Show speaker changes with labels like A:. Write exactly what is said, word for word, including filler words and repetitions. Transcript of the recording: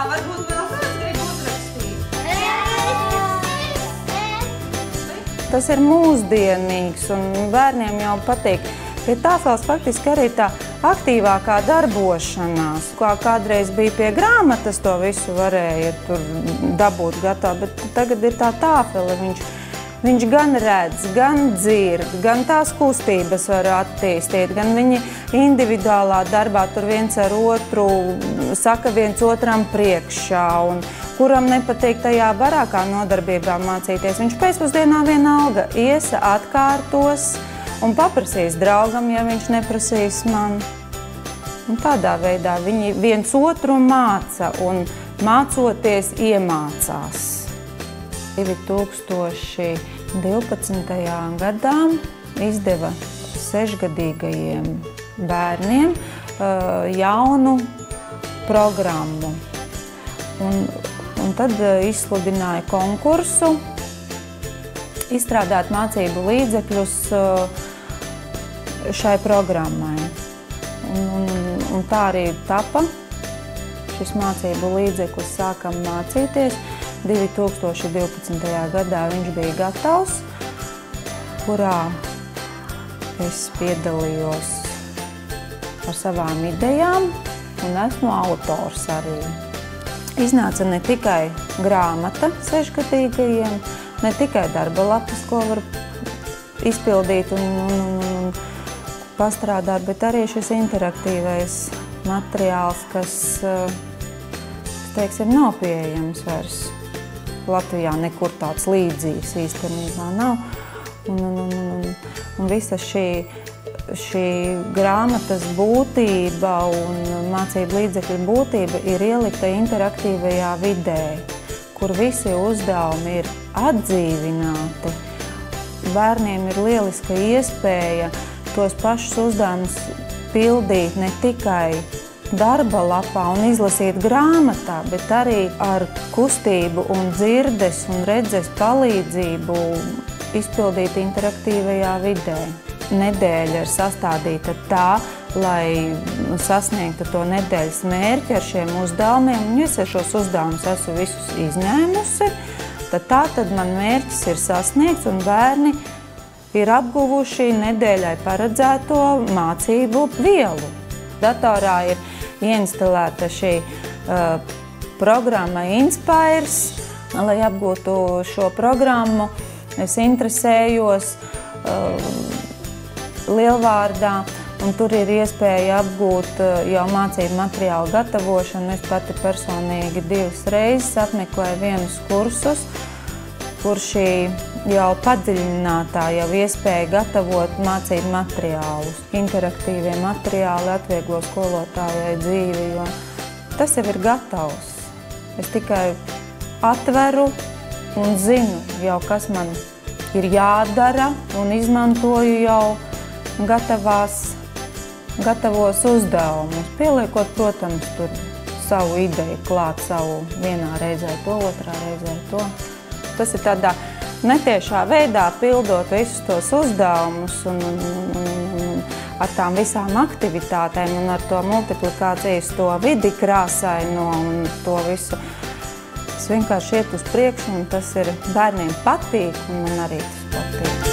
A: varbūt vēl kāds grib uzrakstīt?
B: Tas ir mūsdienīgs un bērniem jau patīk. Pie tāfels faktiski arī tā aktīvākā darbošanās, kā kādreiz bija pie grāmatas, to visu varēja tur dabūt gatavu, bet tagad ir tā tāfele, viņš, viņš gan redz, gan dzird, gan tās kustības var attīstīt, gan viņi individuālā darbā tur viens ar otru saka viens otram priekšā, un kuram nepatīk tajā barākā nodarbībā mācīties. Viņš pēcpusdienā vienalga iesa, atkārtos, un paprasīs draugam, ja viņš neprasīs man. Un tādā veidā viņi viens otru māca un mācoties iemācās. divi tūkstoši divpadsmitajā gadā izdeva sešgadīgajiem bērniem jaunu programmu. Un, un tad izsludināja konkursu izstrādāt mācību līdzekļus šai programmai. Un, un, un tā arī tapa. Šis mācību līdzeklis sākam mācīties. divi tūkstoši divpadsmitajā gadā viņš bija gatavs, kurā es piedalījos ar savām idejām un esmu autors arī. Iznāca ne tikai grāmata sešgadīgajiem, ne tikai darba lapas, ko var izpildīt un, un, un, un pastrādāt, bet arī šis interaktīvais materiāls, kas, teiksim, nav pieejams vairs. Latvijā nekur tāds līdzīgs īstenībā nav. Un, un, un, un, un visa šī, šī grāmatas būtība un mācību līdzekļu būtība ir ielikta interaktīvajā vidē, kur visi uzdevumi ir atdzīvināti. Bērniem ir lieliska iespēja tos pašus uzdevumus pildīt ne tikai darba lapā un izlasīt grāmatā, bet arī ar kustību un dzirdes un redzes palīdzību izpildīt interaktīvajā vidē. Nedēļa ir sastādīta tā, lai sasniegtu to nedēļas mērķi ar šiem uzdevumiem. Un, ja es šos uzdevumus esmu visus izņēmusi, tad tā tad man mērķis ir sasniegts un bērni ir apguvuši nedēļai paredzēto mācību vielu. Datorā ir ieinstalēta šī uh, programma Inspires. Lai apgūtu šo programmu, es interesējos uh, Lielvārdā, un tur ir iespēja apgūt uh, jau mācību materiālu gatavošanu. Es pati personīgi divas reizes apmeklēju vienus kursus, kur šī jau padziļinātā jau iespēja gatavot mācību materiālus. Interaktīvie materiāli atvieglo skolotājai dzīvi, jo tas jau ir gatavs. Es tikai atveru un zinu jau, kas man ir jādara, un izmantoju jau gatavās, gatavos uzdevumus. Pieliekot, protams, tur savu ideju klāt, savu vienā reizē to, otrā reizē to. Tas ir tādā netiešā veidā pildot visus tos uzdevumus un, un, un, un ar tām visām aktivitātēm un ar to multiplikācijas, to vidi krāsaino un to visu. Es vienkārši iet uz priekšu un tas ir bērniem patīk un man arī tas patīk.